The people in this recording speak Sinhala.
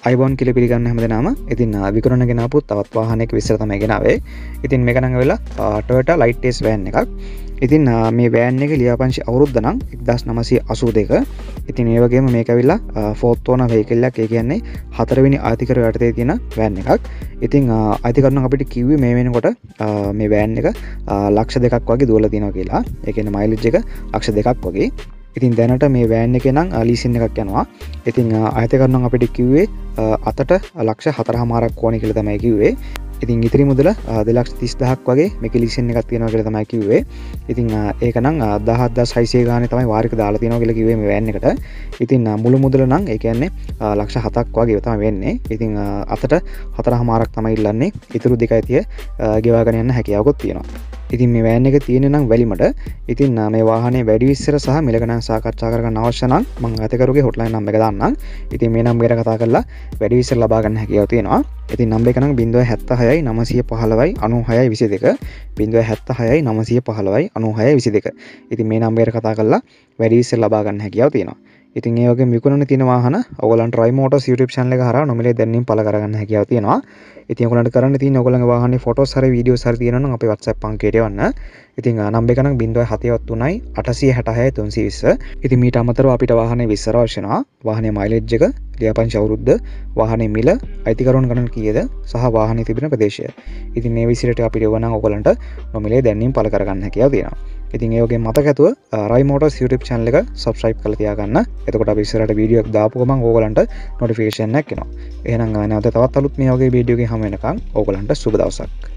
අයිබෝන් කියලා පිළිගන්න හැමදෙනාම. ඉතින් විකුණන ගෙනාපු තවත් වාහනයක විස්තර තමයි ගෙනාවේ. ඉතින් මේක නම් වෙලා Toyota Light Ace van එකක්. ඉතින් මේ van එක ලියාපදිංචි අවුරුද්ද නම් 1982. ඉතින් ඒ වගේම මේක ඇවිල්ලා fourth owner vehicle එකක්. ඒ කියන්නේ 4 වෙනි අයිතිකරු යටතේ තියෙන van එකක්. ඉතින් අයිතිකරුන් අපිට කිව්වේ මේ වෙනකොට මේ van එක ලක්ෂ 2ක් වගේ දුවලා තියෙනවා කියලා. ඒ කියන්නේ mileage එක ලක්ෂ 2ක් වගේ. ඉතින් දැනට මේ වෑන් එකේ නම් ලීසින් එකක් යනවා. ඉතින් අයිතිකරුන් අපිට කිව්වේ අතට ලක්ෂ 4.5ක් ඕනේ කියලා තමයි කිව්වේ. ඉතින් ඉතිරි මුදල 2,30,000ක් වගේ මේකේ ලීසින් එකක් තියෙනවා කියලා තමයි කිව්වේ. ඉතින් ඒක නම් 17,600 ගානේ තමයි වාරික දාලා තියෙනවා කියලා කිව්වේ මේ වෑන් එකට. ඉතින් මුළු මුදල නම් ඒ කියන්නේ ලක්ෂ 7ක් වගේ තමයි වෙන්නේ. ඉතින් අතට 4.5ක් තමයි ඉල්ලන්නේ. ඉතුරු 2.30 ගෙවාගෙන යන්න හැකියාවකුත් තියෙනවා. ඉතින් මේ වෑන් එක තියෙන්නේ නම් වැලිමඩ. ඉතින් මේ වාහනේ වැඩි විස්තර සහ මිල ගණන් සාකච්ඡා කරගන්න අවශ්‍ය නම් මම අතිකරුගේ හොට්ලයින් නම්බර් එක දාන්නම්. ඉතින් මේ නම්බර් එකට කතා කරලා වැඩි විස්තර ලබා ගන්න හැකියාව තියෙනවා. ඉතින් නම්බර් එක නම් 076 915 96 22 076 915 96 22. ඉතින් මේ නම්බර් එකට කතා කරලා වැඩි විස්තර ලබා ගන්න හැකියාව තියෙනවා. ඉතින් ඒ වගේ විකුණන තියෙන වාහන ඔයගලන්ට Roy Motors YouTube channel එක හරහා නොමිලේ දැනීම් පළ කරගන්න හැකියාව තියෙනවා. ඉතින් ඔයගලන්ට කරන්න තියෙන්නේ ඔයගලගේ වාහනේ ෆොටෝස් හරි වීඩියෝස් හරි තියෙනවා නම් අපේ WhatsApp අංකයට එවන්න. ඉතින් නම්බර් එක නම් 073 866 320. ඉතින් මීට අමතරව අපිට වාහනේ විස්තර අවශ්‍ය වෙනවා. වාහනේ මයිලේජ් එක, ලියාපදිංචි අවුරුද්ද, වාහනේ මිල, අයිතිකරුවන් ගණන් කීයද සහ වාහනේ තිබෙන ප්‍රදේශය. ඉතින් මේ විසිරට අපිට එවනම් ඔයගලන්ට නොමිලේ දැනීම් පළ කරගන්න හැකියාව තියෙනවා. ඉතින් ඒ වගේ මතක ඇතුව Roy Motors YouTube channel එක subscribe කරලා තියාගන්න. එතකොට අපි ඉස්සරහට වීඩියෝ එක දාපු ගමන් ඕගලන්ට notification එකක් එනවා. එහෙනම් නැවත තවත් අලුත් මේ වගේ වීඩියෝ එකකින් හමු වෙනකන් ඕගලන්ට සුබ දවසක්.